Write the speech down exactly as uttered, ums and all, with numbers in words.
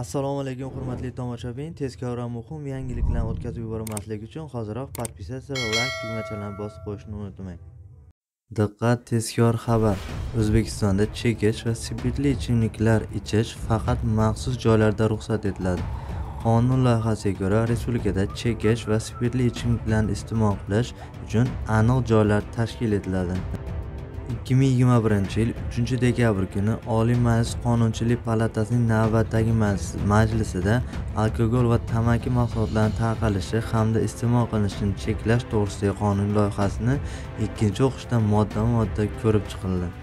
Assalomu alaykum hurmatli tomoshabin. Tezkor va muhim yangiliklarni o'tkazib yubormaslik uchun hoziroq podpisatsiya va like tugmachalarini bosib qo'yishni unutmang. Diqqat, tezkor xabar. O'zbekistonda chekish va spirtli ichimliklar ichish faqat maxsus joylarda ruxsat etiladi. Qonun loyihasiga ko'ra, respublikada chekish va spirtli ichimliklarni iste'mol qilish uchun aniq joylar tashkil etiladi. ikki ming yigirma birinchi yil uchinchi dekabr kuni Oliy Majlis Qonunchilik palatasining navbatdagi majlisida alkogol va tamaki mahsulotlarining tarqalishi hamda iste'mol qilinishini cheklash to'g'risidagi qonun loyihasini ikkinchi o'qishda modma-modda ko'rib chiqildi.